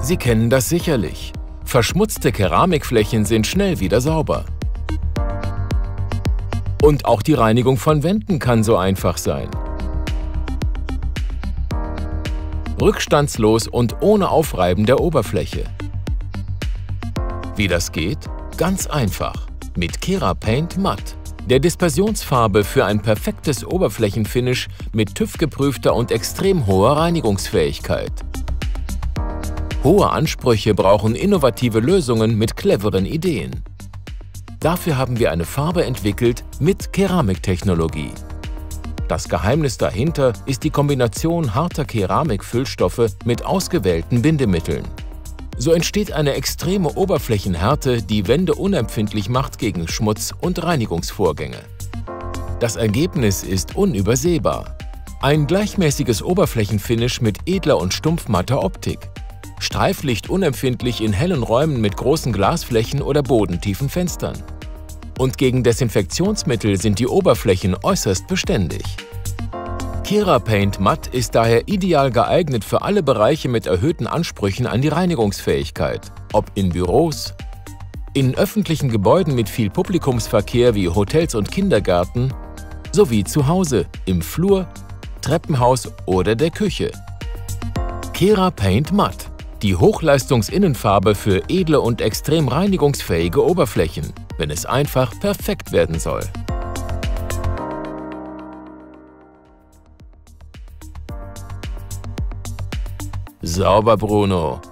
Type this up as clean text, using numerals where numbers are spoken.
Sie kennen das sicherlich. Verschmutzte Keramikflächen sind schnell wieder sauber. Und auch die Reinigung von Wänden kann so einfach sein. Rückstandslos und ohne Aufreiben der Oberfläche. Wie das geht? Ganz einfach. Mit Kerapaint Matt, der Dispersionsfarbe für ein perfektes Oberflächenfinish mit TÜV-geprüfter und extrem hoher Reinigungsfähigkeit. Hohe Ansprüche brauchen innovative Lösungen mit cleveren Ideen. Dafür haben wir eine Farbe entwickelt mit Keramiktechnologie. Das Geheimnis dahinter ist die Kombination harter Keramikfüllstoffe mit ausgewählten Bindemitteln. So entsteht eine extreme Oberflächenhärte, die Wände unempfindlich macht gegen Schmutz und Reinigungsvorgänge. Das Ergebnis ist unübersehbar. Ein gleichmäßiges Oberflächenfinish mit edler und stumpfmatter Optik. Streiflicht unempfindlich in hellen Räumen mit großen Glasflächen oder bodentiefen Fenstern. Und gegen Desinfektionsmittel sind die Oberflächen äußerst beständig. Kerapaint Matt ist daher ideal geeignet für alle Bereiche mit erhöhten Ansprüchen an die Reinigungsfähigkeit, ob in Büros, in öffentlichen Gebäuden mit viel Publikumsverkehr wie Hotels und Kindergärten, sowie zu Hause, im Flur, Treppenhaus oder der Küche. Kerapaint Matt. Die Hochleistungsinnenfarbe für edle und extrem reinigungsfähige Oberflächen, wenn es einfach perfekt werden soll. Sauber, Bruno!